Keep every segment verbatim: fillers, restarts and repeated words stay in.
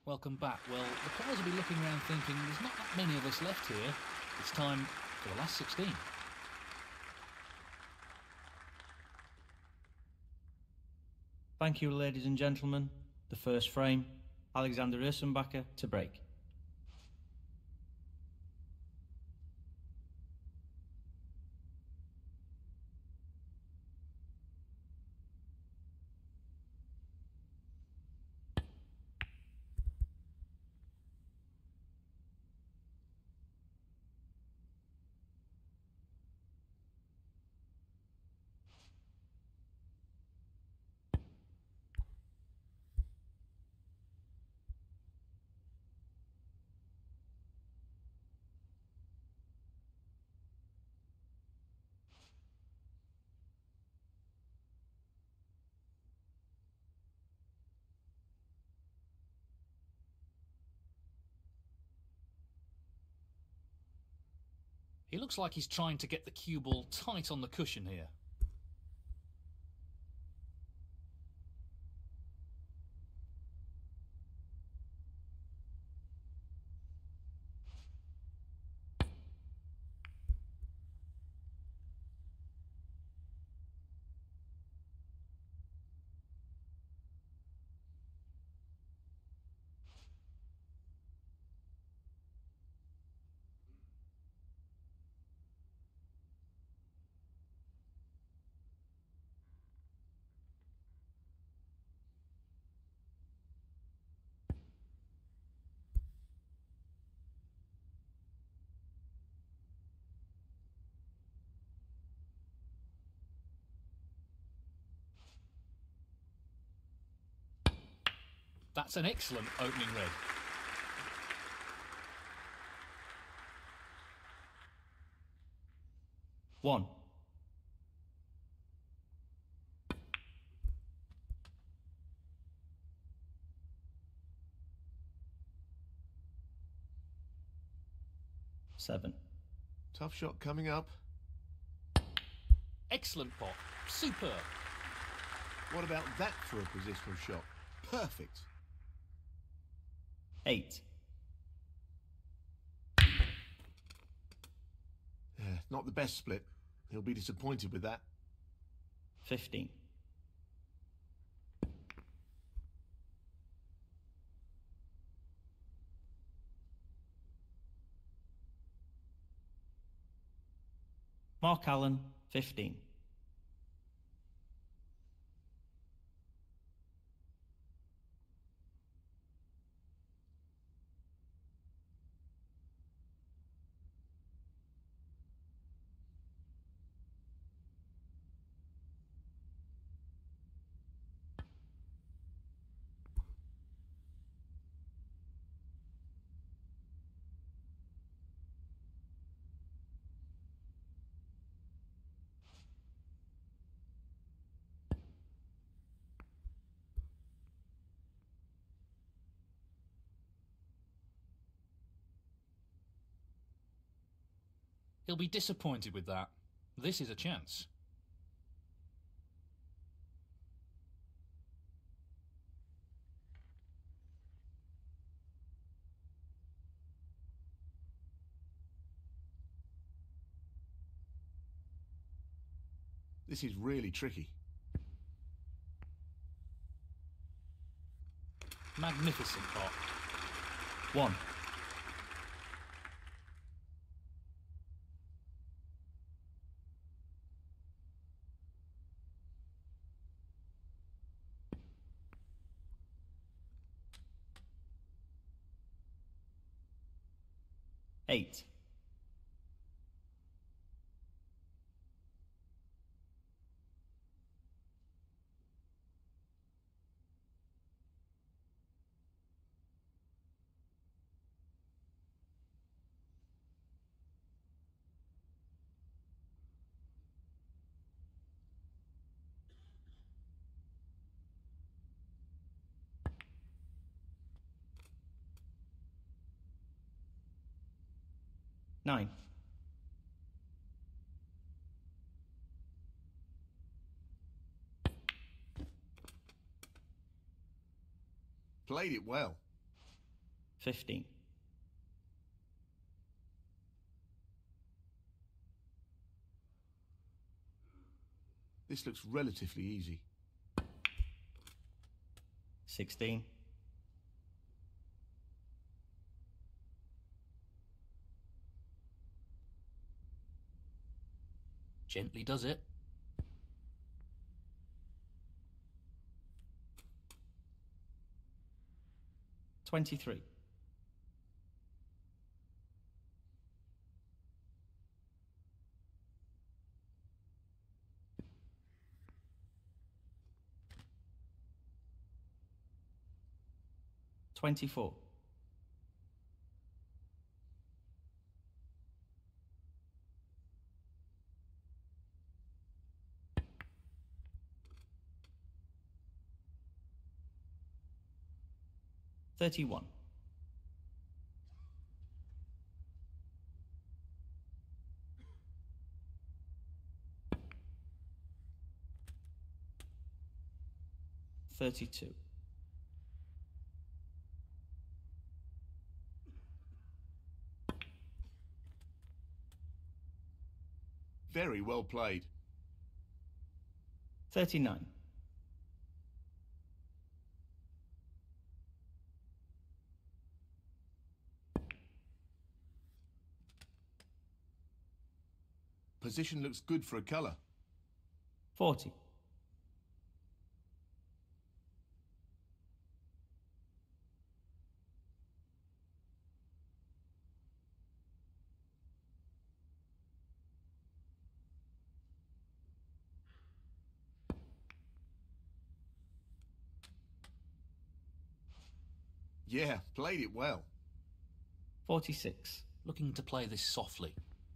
Welcome back. Well, the players will be looking around thinking there's not that many of us left here. It's time for the last sixteen. Thank you, ladies and gentlemen. The first frame, Alexander Ursenbacher to break. He looks like he's trying to get the cue ball tight on the cushion here. That's an excellent opening red. One. Seven. Tough shot coming up. Excellent pot. Superb. What about that for a positional shot? Perfect. Eight. Yeah, not the best split. He'll be disappointed with that. Fifteen. Mark Allen, fifteen. He'll be disappointed with that. This is a chance. This is really tricky. Magnificent pot. One. Eight. Nine. Played it well. fifteen. This looks relatively easy. sixteen. Gently does it. twenty-three. twenty-four. thirty-one. thirty-two. Very well played. thirty-nine. Position looks good for a colour. forty. Yeah, played it well. forty-six. Looking to play this softly.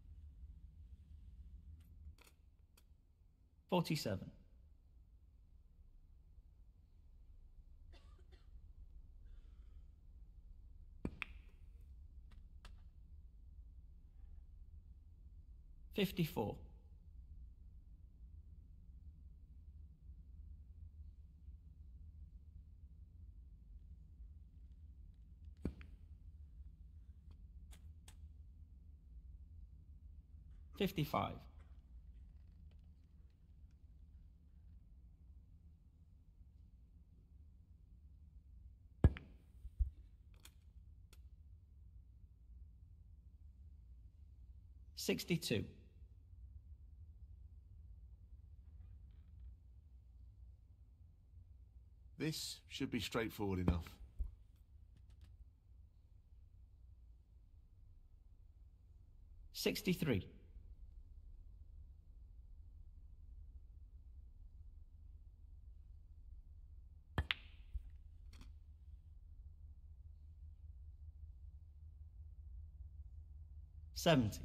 forty-seven. fifty-four. fifty-five. sixty-two. This should be straightforward enough. sixty-three. seventy.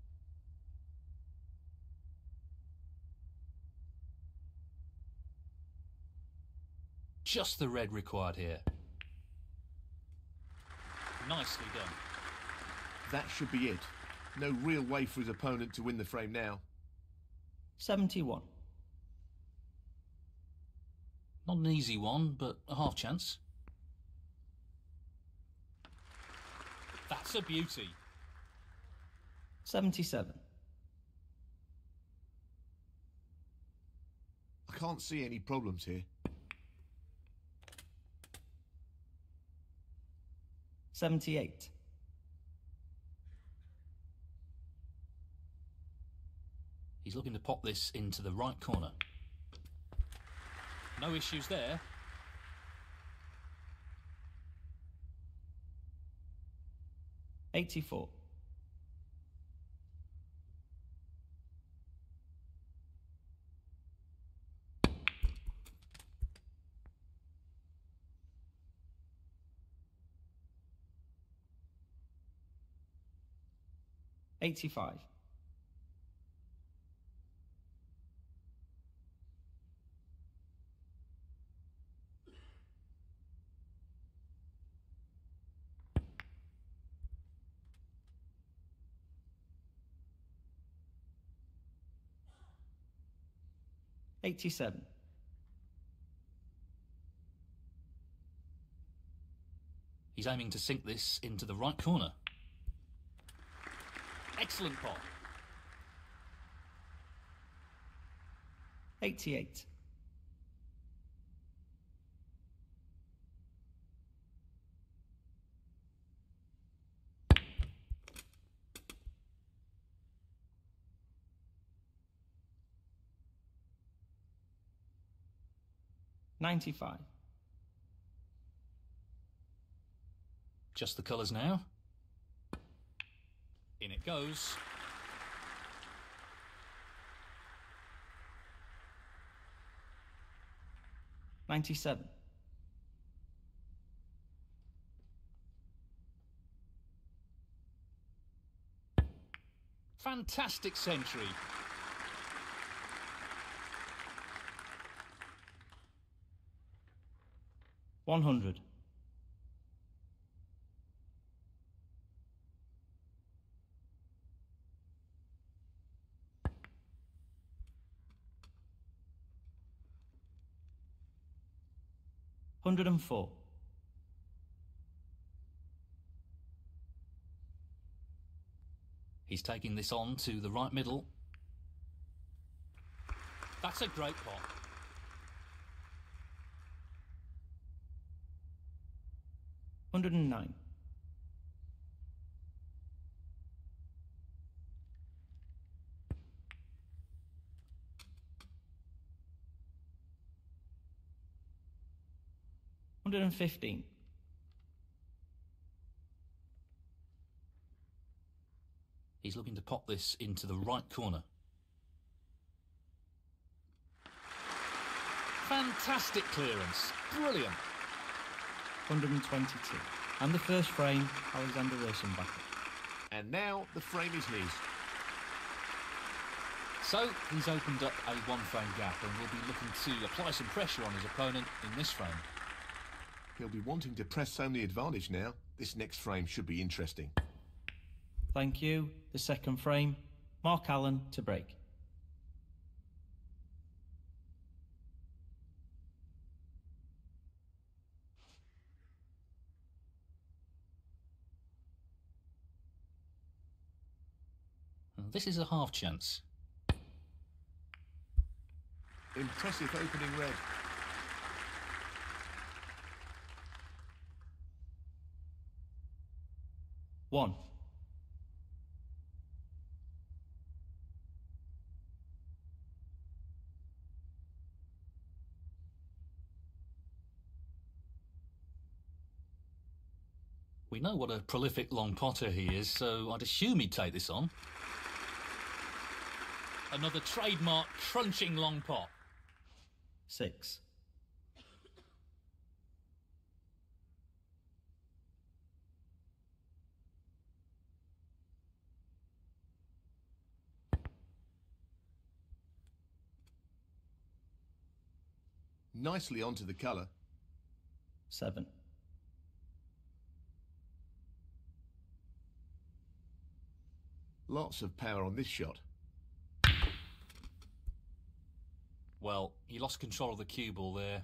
Just the red required here. Nicely done. That should be it. No real way for his opponent to win the frame now. seventy-one. Not an easy one, but a half chance. That's a beauty. seventy-seven. I can't see any problems here. seventy-eight. He's looking to pop this into the right corner. No issues there. eighty-four. eighty-five. eighty-seven. He's He's aiming to sink this into the right corner. Excellent pot. eighty-eight. ninety-five. Just the colours now. In it goes. ninety-seven. Fantastic century. one hundred. one hundred and four. He's taking this on to the right middle. That's a great pot. one hundred and nine. one hundred and fifteen. He's looking to pop this into the right corner. Fantastic clearance. Brilliant. one hundred and twenty-two. And the first frame, Alexander Ursenbacher. And now the frame is his. So he's opened up a one-frame gap and will be looking to apply some pressure on his opponent in this frame. He'll be wanting to press home the advantage now. This next frame should be interesting. Thank you. The second frame, Mark Allen to break. This is a half chance. Impressive opening red. One. We know what a prolific long potter he is, so I'd assume he'd take this on. Another trademark crunching long pot. Six. Nicely onto the colour. Seven. Lots of power on this shot. Well, he lost control of the cue ball there.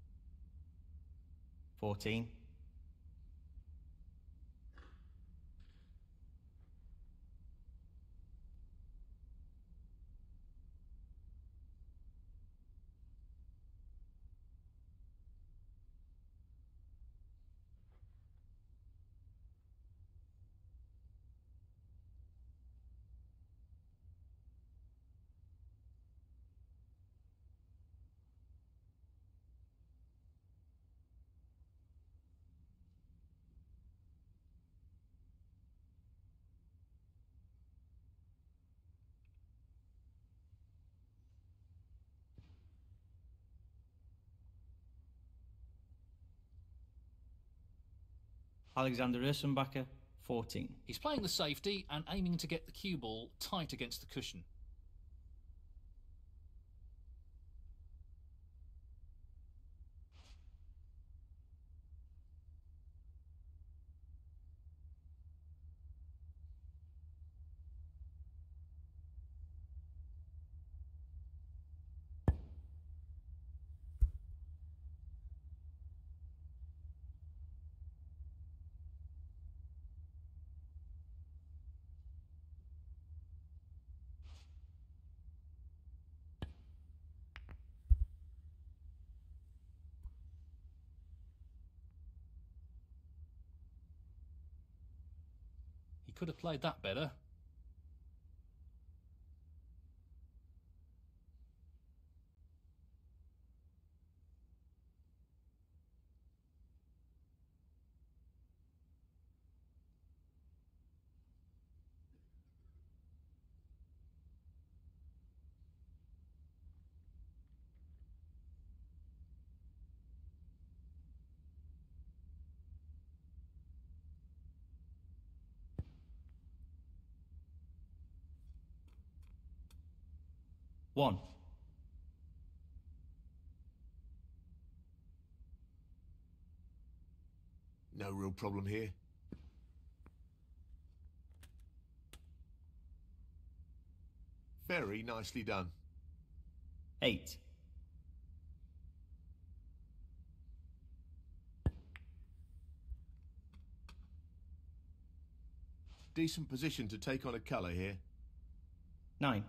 Fourteen. Alexander Ursenbacher, fourteen. He's playing the safety and aiming to get the cue ball tight against the cushion. could have played that better. One. No real problem here. Very nicely done. Eight. Decent position to take on a colour here. Nine.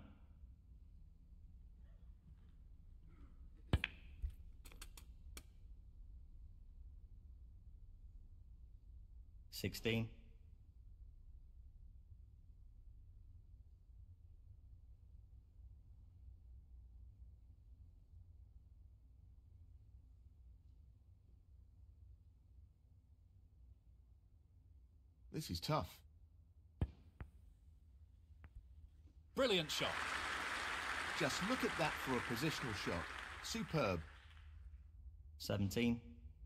Sixteen. This is tough. Brilliant shot. Just look at that for a positional shot. Superb. Seventeen.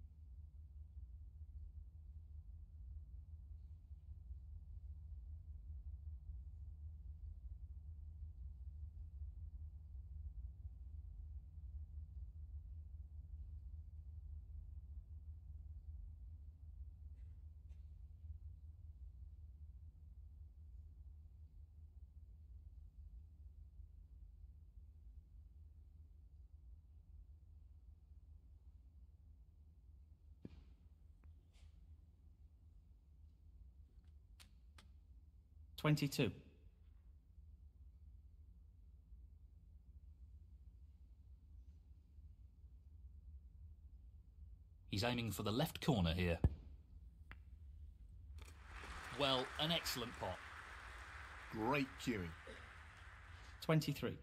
Twenty-two. He's aiming for the left corner here. Well, an excellent pot. Great cueing. Twenty-three.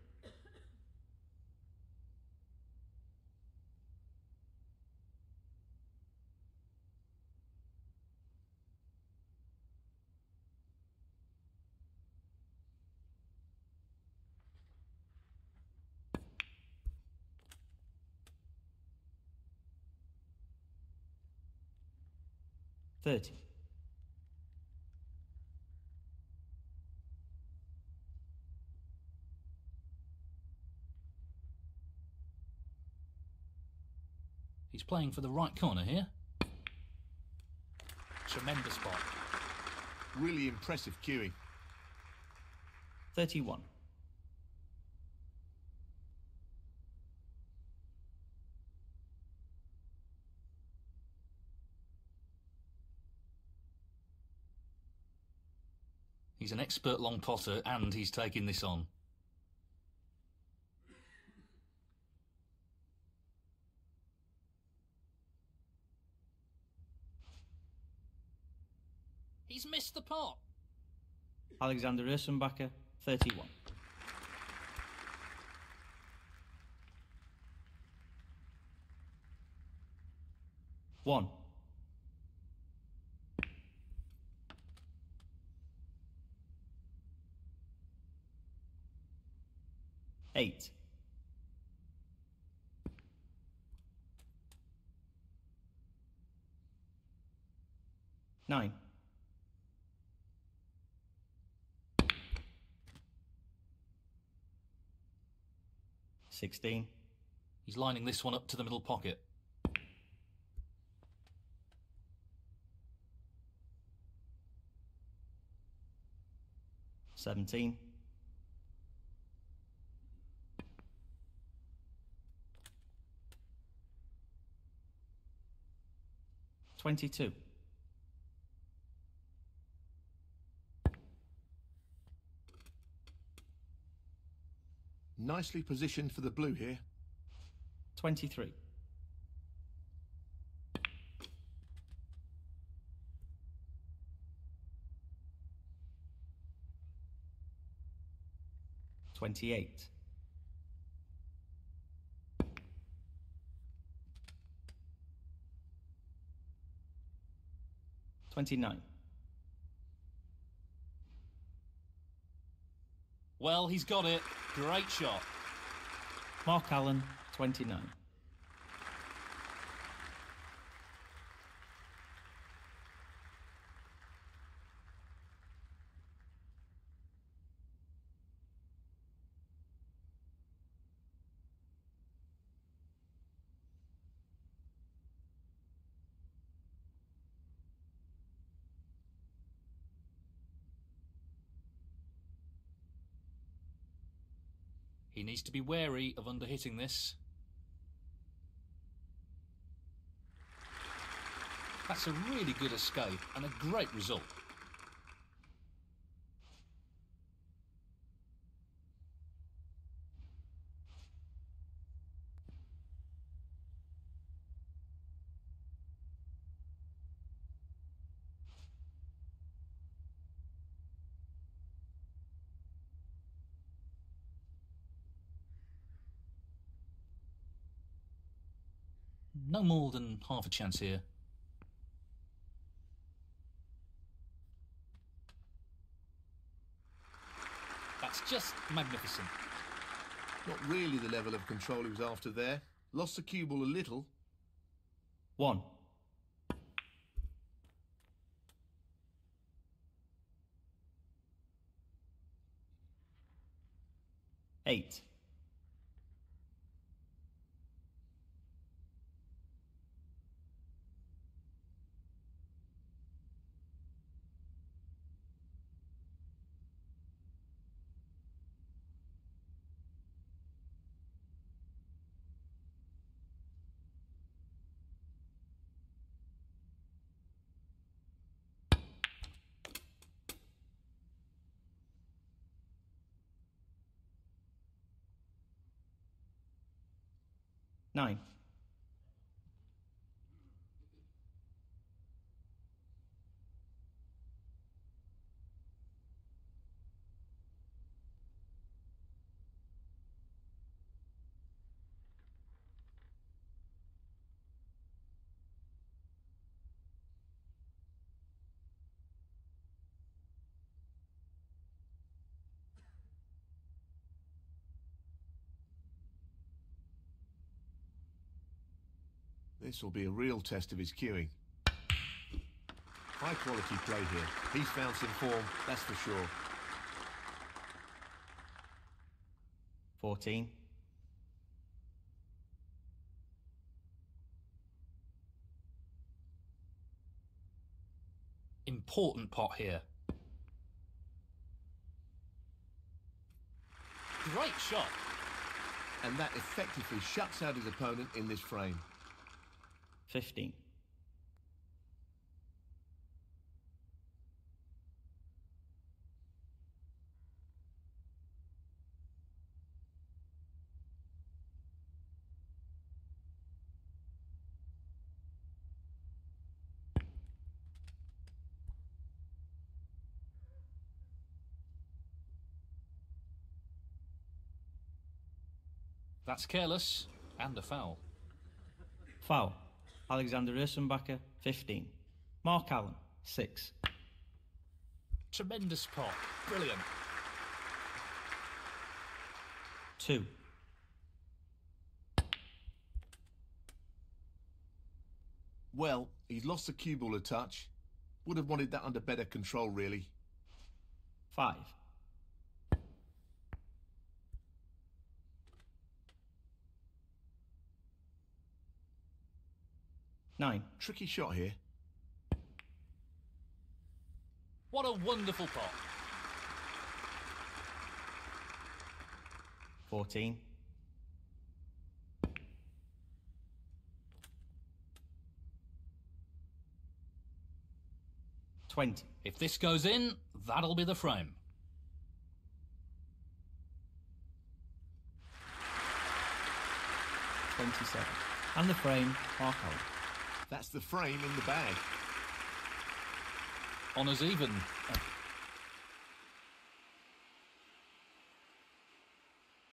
Thirty. He's playing for the right corner here. Tremendous pot. Really impressive cueing. Thirty-one. He's an expert long potter and he's taking this on. He's missed the pot. Alexander Ursenbacher, thirty-one. One. Eight. Nine. Sixteen. He's lining this one up to the middle pocket. Seventeen. Twenty-two. Nicely positioned for the blue here. Twenty-three. twenty-eight. twenty-nine. Well, he's got it. Great shot. Mark Allen, twenty-nine. He needs to be wary of underhitting this. That's a really good escape and a great result. No more than half a chance here. That's just magnificent. Not really the level of control he was after there. Lost the cue ball a little. One. Eight. Nine. This will be a real test of his cueing. High quality play here. He's found some form, that's for sure. Fourteen. Important pot here. Great shot. And that effectively shuts out his opponent in this frame. Fifteen. That's careless and a foul. Foul. Alexander Ursenbacher, fifteen. Mark Allen, six. Tremendous pot. Brilliant. Two. Well, he's lost the cue ball a touch. Would have wanted that under better control, really. Five. Nine. Tricky shot here. What a wonderful pot. Fourteen. Twenty. If this goes in, that'll be the frame. Twenty-seven. And the frame, Mark Allen. That's the frame in the bag. Honours even.